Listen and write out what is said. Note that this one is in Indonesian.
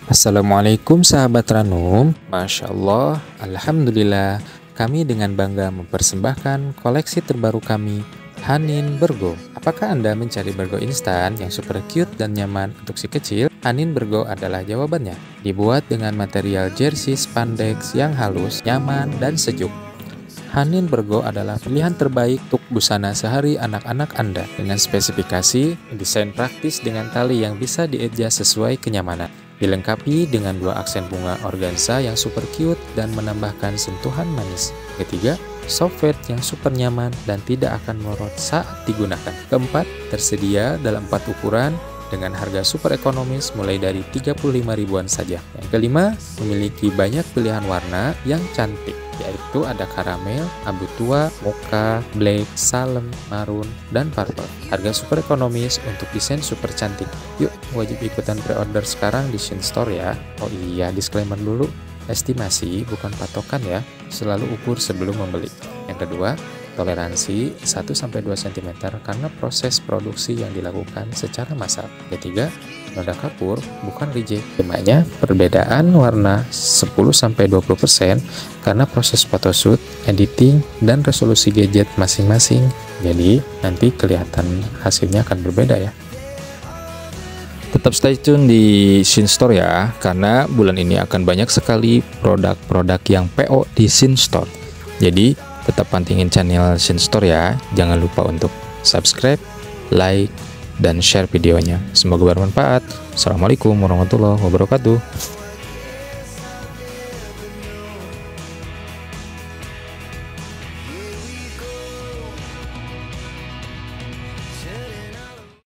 Assalamualaikum sahabat Ranum. Masya Allah, Alhamdulillah, kami dengan bangga mempersembahkan koleksi terbaru kami, Hanin Burgo. Apakah Anda mencari burgo instan yang super cute dan nyaman untuk si kecil? Hanin Burgo adalah jawabannya. Dibuat dengan material jersey spandex yang halus, nyaman, dan sejuk. Hanin Burgo adalah pilihan terbaik untuk busana sehari anak-anak Anda dengan spesifikasi desain praktis dengan tali yang bisa di-adjust sesuai kenyamanan. Dilengkapi dengan 2 aksen bunga organza yang super cute dan menambahkan sentuhan manis. Ketiga, soft felt yang super nyaman dan tidak akan melorot saat digunakan. Keempat, tersedia dalam 4 ukuran dengan harga super ekonomis mulai dari 35 ribuan saja. Yang kelima, memiliki banyak pilihan warna yang cantik, yaitu ada karamel, abu tua, mocha, black, salem, maroon, dan purple. Harga super ekonomis untuk desain super cantik. Yuk, wajib ikutan pre-order sekarang di Shin Store ya. Oh iya, disclaimer dulu, estimasi bukan patokan ya, selalu ukur sebelum membeli. Yang kedua, toleransi 1-2 cm karena proses produksi yang dilakukan secara massal. Ketiga, noda kapur bukan reject. Kelimanya, perbedaan warna 10-20% karena proses photoshoot, editing, dan resolusi gadget masing-masing. Jadi, nanti kelihatan hasilnya akan berbeda ya. Tetap stay tune di Shin Store ya, karena bulan ini akan banyak sekali produk-produk yang PO di Shin Store. Jadi, tetap pantengin channel Shin Store ya. Jangan lupa untuk subscribe, like, dan share videonya. Semoga bermanfaat. Assalamualaikum warahmatullahi wabarakatuh.